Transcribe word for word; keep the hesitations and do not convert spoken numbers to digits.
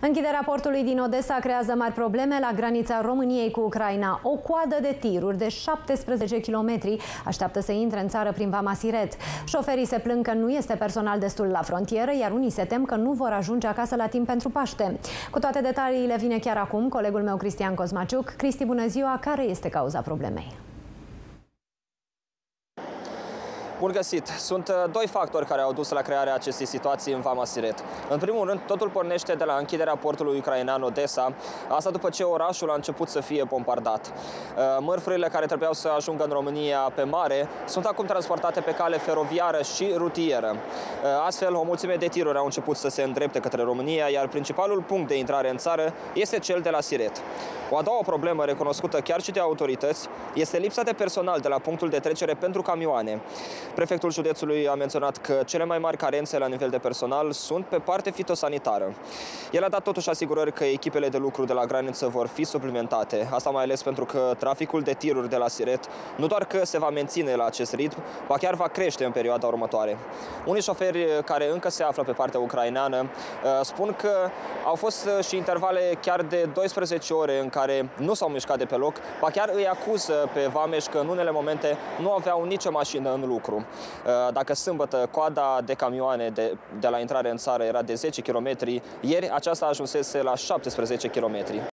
Închiderea portului din Odessa creează mari probleme la granița României cu Ucraina. O coadă de tiruri de șaptesprezece kilometri așteaptă să intre în țară prin Vama Siret. Șoferii se plâng că nu este personal destul la frontieră, iar unii se tem că nu vor ajunge acasă la timp pentru Paște. Cu toate detaliile vine chiar acum colegul meu Cristian Cosmaciuc. Cristi, bună ziua! Care este cauza problemei? Bun găsit! Sunt doi factori care au dus la crearea acestei situații în Vama Siret. În primul rând, totul pornește de la închiderea portului ucrainean Odessa, asta după ce orașul a început să fie bombardat. Mărfurile care trebuiau să ajungă în România pe mare sunt acum transportate pe cale feroviară și rutieră. Astfel, o mulțime de tiruri au început să se îndrepte către România, iar principalul punct de intrare în țară este cel de la Siret. O a doua problemă, recunoscută chiar și de autorități, este lipsa de personal de la punctul de trecere pentru camioane. Prefectul județului a menționat că cele mai mari carențe la nivel de personal sunt pe parte fitosanitară. El a dat totuși asigurări că echipele de lucru de la graniță vor fi suplimentate. Asta mai ales pentru că traficul de tiruri de la Siret nu doar că se va menține la acest ritm, ba chiar va crește în perioada următoare. Unii șoferi care încă se află pe partea ucraineană spun că au fost și intervale chiar de douăsprezece ore în care nu s-au mișcat de pe loc, ba chiar îi acuză pe vameși că în unele momente nu aveau nicio mașină în lucru. Dacă sâmbătă coada de camioane de, de la intrare în țară era de zece kilometri, ieri aceasta ajunsese la șaptesprezece kilometri.